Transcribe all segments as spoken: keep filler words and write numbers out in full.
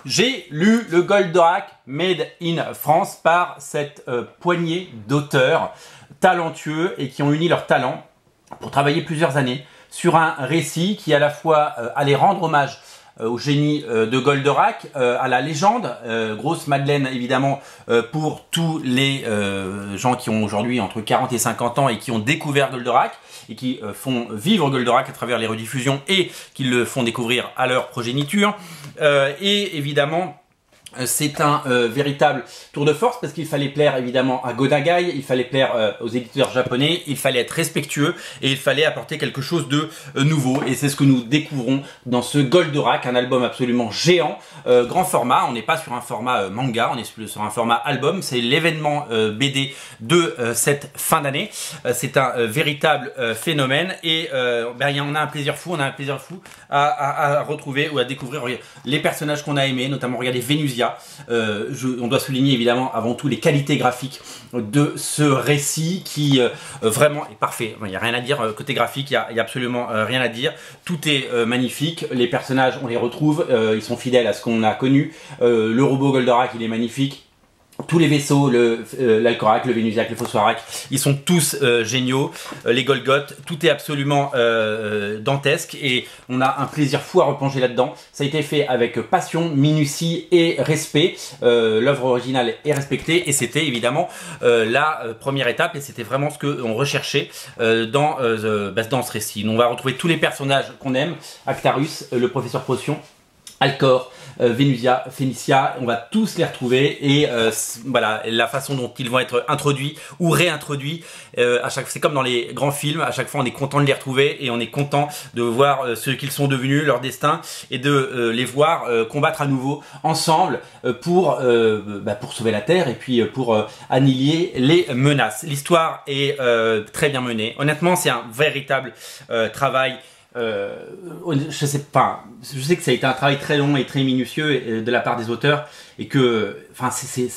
J'ai lu le Goldorak Made in France par cette euh, poignée d'auteurs talentueux et qui ont uni leurs talents pour travailler plusieurs années sur un récit qui à la fois euh, allait rendre hommage euh, au génie euh, de Goldorak, euh, à la légende, euh, grosse Madeleine évidemment euh, pour tous les euh, gens qui ont aujourd'hui entre quarante et cinquante ans et qui ont découvert Goldorak et qui euh, font vivre Goldorak à travers les rediffusions et qui le font découvrir à leur progéniture. Euh, et évidemment, c'est un euh, véritable tour de force parce qu'il fallait plaire évidemment à Go Nagai, il fallait plaire euh, aux éditeurs japonais, il fallait être respectueux et il fallait apporter quelque chose de euh, nouveau. Et c'est ce que nous découvrons dans ce Goldorak, un album absolument géant, euh, grand format. On n'est pas sur un format euh, manga, on est sur un format album. C'est l'événement euh, B D de euh, cette fin d'année. Euh, c'est un euh, véritable euh, phénomène et euh, ben, on a un plaisir fou, on a un plaisir fou à, à, à retrouver ou à découvrir les personnages qu'on a aimés, notamment regardez Venusia. Euh, je, on doit souligner évidemment avant tout les qualités graphiques de ce récit qui euh, vraiment est parfait. Il n'y a rien à dire côté graphique, il n'y a, a absolument euh, rien à dire. Tout est euh, magnifique, les personnages on les retrouve, euh, ils sont fidèles à ce qu'on a connu. Euh, le robot Goldorak il est magnifique. Tous les vaisseaux, le euh, l'Alcorak, le Venusiac, le Phosphorak, ils sont tous euh, géniaux. Euh, les Golgoth, tout est absolument euh, dantesque et on a un plaisir fou à replonger là-dedans. Ça a été fait avec passion, minutie et respect. Euh, L'œuvre originale est respectée et c'était évidemment euh, la euh, première étape et c'était vraiment ce que on recherchait euh, dans, euh, bah, dans ce récit. On va retrouver tous les personnages qu'on aime. Actarus, euh, le professeur Potion, Alcor, euh, Venusia, Phénicia, on va tous les retrouver et euh, voilà la façon dont ils vont être introduits ou réintroduits. Euh, à chaque, c'est comme dans les grands films, à chaque fois on est content de les retrouver et on est content de voir euh, ce qu'ils sont devenus, leur destin et de euh, les voir euh, combattre à nouveau ensemble euh, pour euh, bah, pour sauver la Terre et puis euh, pour euh, annihiler les menaces. L'histoire est euh, très bien menée. Honnêtement, c'est un véritable euh, travail. Euh, je sais pas, je sais que ça a été un travail très long et très minutieux de la part des auteurs et que, enfin,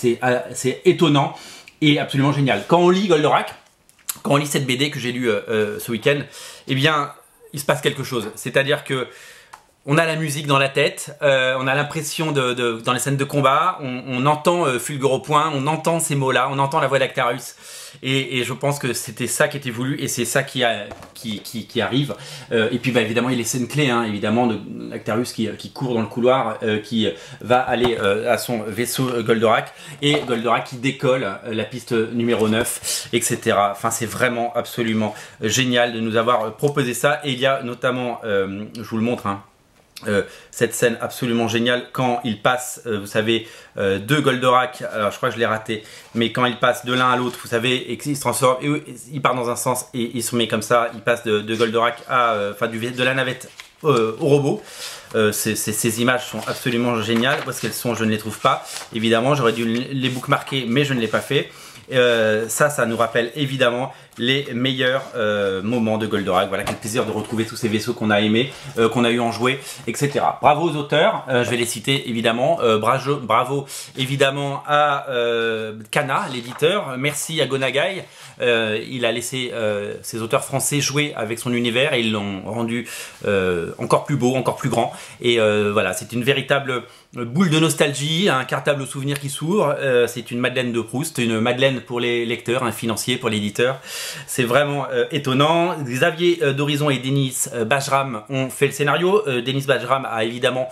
c'est étonnant et absolument génial. Quand on lit Goldorak, quand on lit cette B D que j'ai lue euh, ce week-end, eh bien, il se passe quelque chose. C'est-à-dire que on a la musique dans la tête, euh, on a l'impression de, de, dans les scènes de combat, on, on entend euh, Fulgur au point, on entend ces mots-là, on entend la voix d'Actarus. Et, et je pense que c'était ça qui était voulu et c'est ça qui, a, qui, qui, qui arrive. Euh, et puis bah, évidemment il y a les scènes clés, hein, évidemment d'Actarus qui, qui court dans le couloir, euh, qui va aller euh, à son vaisseau euh, Goldorak et Goldorak qui décolle euh, la piste numéro neuf, et cetera. Enfin c'est vraiment absolument génial de nous avoir proposé ça et il y a notamment, euh, je vous le montre, hein, Euh, cette scène absolument géniale quand il passe, euh, vous savez, euh, de Goldorak, alors je crois que je l'ai raté, mais quand il passe de l'un à l'autre, vous savez, et qu'il se transforme, et, et, il part dans un sens et il se met comme ça, il passe de, de Goldorak à, enfin euh, de la navette euh, au robot. Euh, ces, ces, ces images sont absolument géniales. Parce qu'elles sont, je ne les trouve pas. Évidemment, j'aurais dû les bookmarker, mais je ne l'ai pas fait. Euh, ça, ça nous rappelle évidemment les meilleurs euh, moments de Goldorak. Voilà, quel plaisir de retrouver tous ces vaisseaux qu'on a aimés, euh, qu'on a eu en jouer, et cetera. Bravo aux auteurs, euh, je vais les citer évidemment. Euh, bravo, bravo évidemment à euh, Kana, l'éditeur. Merci à Go Nagai. Euh, il a laissé euh, ses auteurs français jouer avec son univers et ils l'ont rendu euh, encore plus beau, encore plus grand. Et euh, voilà, c'est une véritable boule de nostalgie, un cartable souvenir qui s'ouvre. Euh, c'est une Madeleine de Proust, une Madeleine pour les lecteurs, un financier pour l'éditeur. C'est vraiment euh, étonnant. Xavier euh, d'Horizon et Denis euh, Bajram ont fait le scénario. Euh, Denis Bajram a évidemment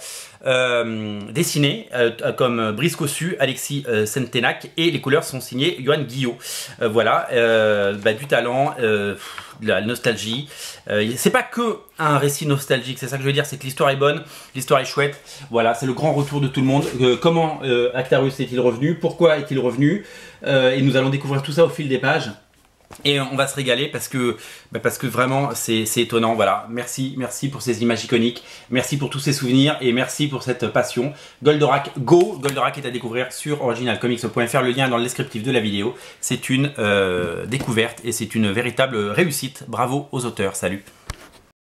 euh, dessiné, euh, comme Brice Cossu, Alexis euh, Sentenac, et les couleurs sont signées Johan Guillot. Euh, voilà, euh, bah, du talent, euh, de la nostalgie. Euh, c'est pas que un récit nostalgique, c'est ça que je veux dire, c'est que l'histoire est bonne, l'histoire est chouette. Voilà, c'est le grand retour de tout le monde. Euh, comment euh, Actarus est-il revenu? Pourquoi est-il revenu? euh, Et nous allons découvrir tout ça au fil des pages. Et on va se régaler parce que, bah parce que vraiment c'est étonnant. Voilà, merci, merci pour ces images iconiques, merci pour tous ces souvenirs et merci pour cette passion. Goldorak Go, Goldorak est à découvrir sur original comics point F R, le lien est dans le descriptif de la vidéo. C'est une euh, découverte et c'est une véritable réussite. Bravo aux auteurs, salut.